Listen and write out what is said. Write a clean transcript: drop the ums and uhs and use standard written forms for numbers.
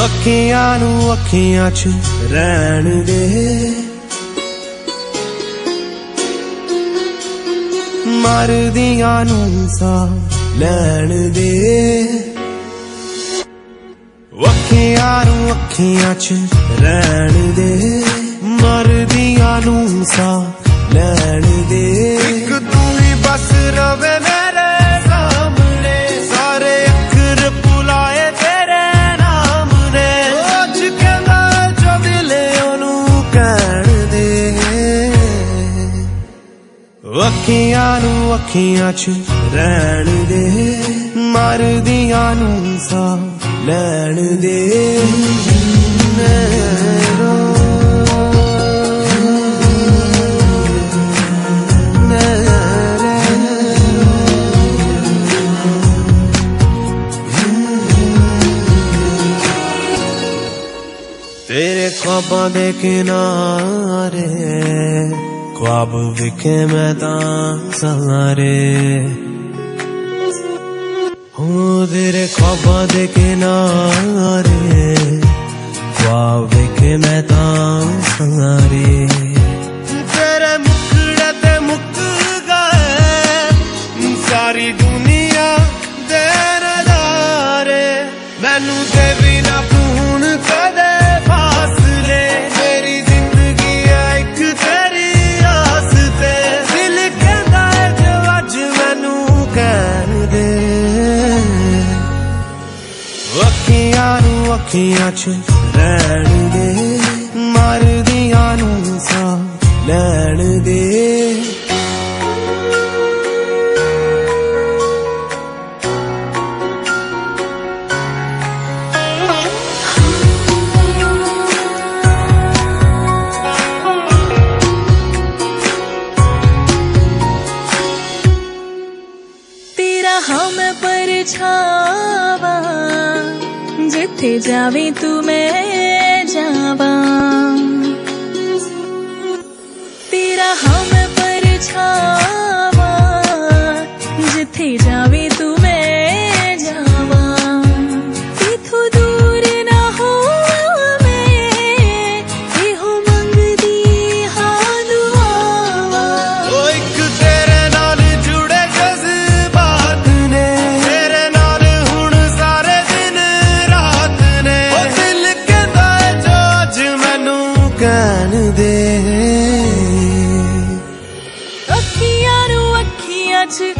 ਅੱਖੀਆਂ ਨੂੰ ਅੱਖੀਆਂ 'ਚ ਰਹਿਣ ਦੇ, ਮਰਦੀਆਂ ਨੂੰ ਸਾਹ ਲੈਣ ਦੇ। ਅੱਖੀਆਂ ਨੂੰ ਅੱਖੀਆਂ 'ਚ ਰਹਿਣ ਦੇ, ਮਰਦੀਆਂ ਨੂੰ ਸਾਹ ਲੈਣ ਦੇ। ਇੱਕ ਤੂੰ ਹੀ ਬਸ ਰਵੇ ਮੇਰੇ ਸਾਹਮਣੇ, ਸਾਰੇ ਅੱਖਰ ਭੁਲਾਏ ਤੇਰੇ ਨਾਮ ਨੇ। ਅੱਜ ਕਹਿੰਦਾ ਜੋ ਦਿਲੇ ਉਹਨੂੰ ਕਹਿਣ ਦੇ। ਅੱਖੀਆਂ ਨੂੰ ਅੱਖੀਆਂ 'ਚ ਰਹਿਣ ਦੇ, ਮਰਦੀਆਂ ਨੂੰ ਸਾਹ ਲੈਣ ਦੇ। तेरे ख्वाबां दे किनारे ख्वाब विखे मैं तां सहारे, हो तेरे ख्वाबां दे किनारे ख्वाब विखे मैं तां सहारे। तेरे मुखड़े ते मुक गए सारी दुनिया दे नज़ारे, मैनू दे बिना खून कदे ਅੱਖੀਆਂ 'ਚ ਰਹਿਣ ਦੇ, ਮਰਦੀਆਂ ਨੂੰ ਸਾਹ ਲੈਣ ਦੇ। तेरा हम परछावा, जिथे जावे तू मैं जावा। तेरा हम परछावा, जिथे जावे तू मैं जावा। इथों दूर ना हो मैं, इहो मंगदी हां दुआवा। ओ एक तेरे नाल जुड़े जज्बात ने, तेरे नाल हुण सारे दिन रात ने। ओ दिल कहंदा जो अज मैनू कहण दे। ਅੱਖੀਆਂ ਨੂੰ ਅੱਖੀਆਂ 'ਚ